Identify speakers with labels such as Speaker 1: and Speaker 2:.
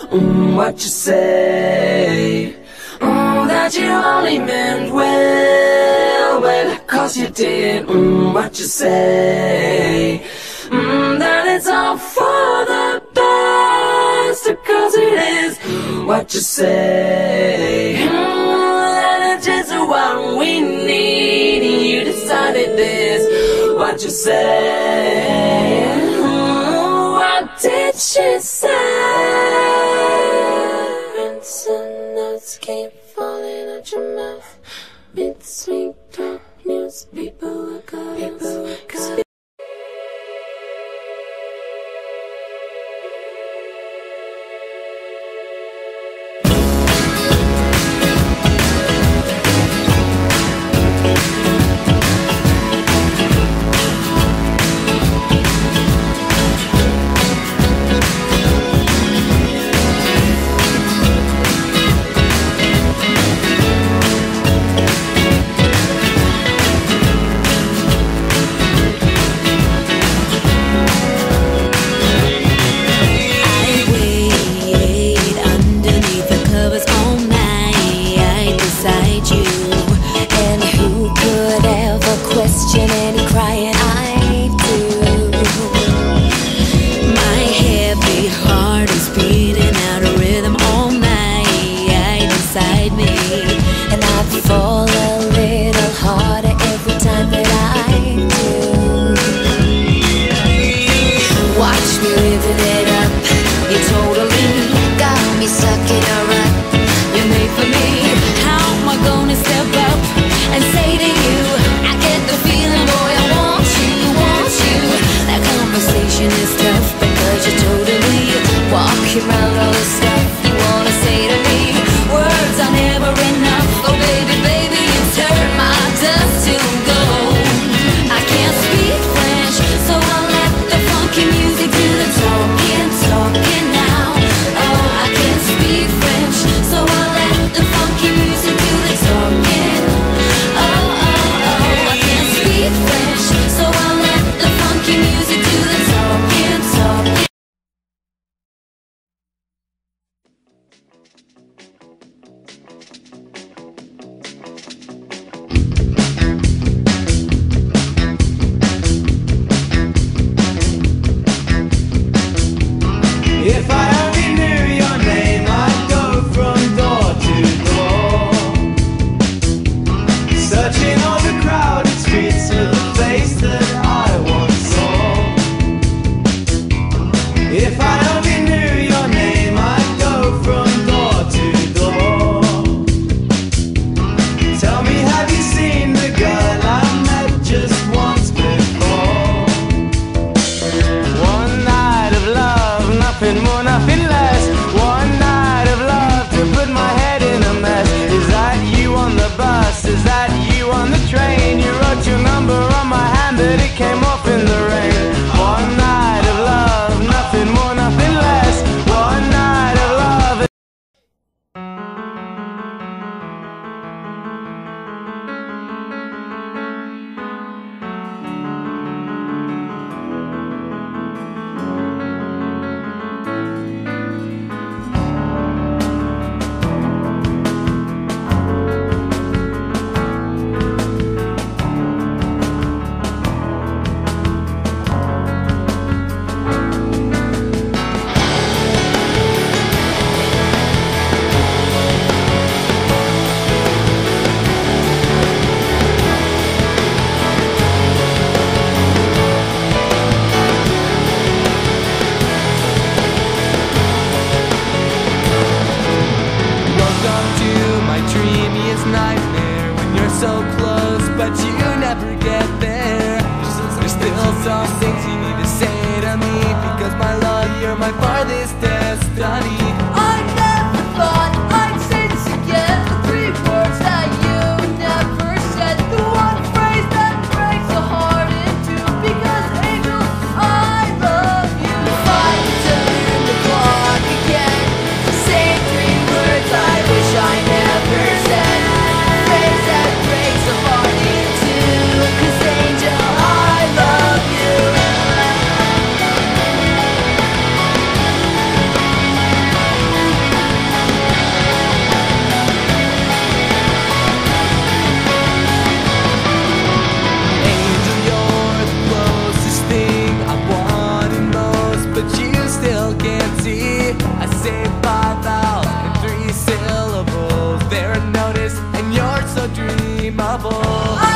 Speaker 1: what you say. That you only meant well, well, 'cause you did, what you say. That it's all for the best, 'cause it is, what you say. That it's just what we need, and you decided this, what you say. What did she say? Rinse and notes keep falling out your mouth. Mid-sweet talk news, people are gods.
Speaker 2: Angel, I love you. can't see. I say 5 vowels and 3 syllables. They're unnoticed and you're so dreamable.